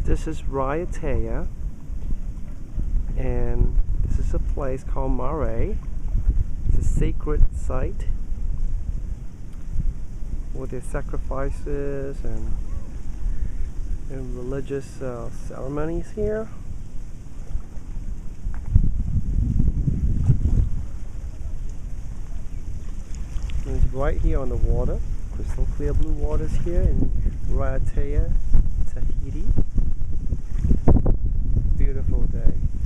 This is Raiatea, and this is a place called Marae. It's a sacred site with their sacrifices and religious ceremonies here. And it's right here on the water, crystal clear blue waters here in Raiatea, Tahiti. Beautiful day.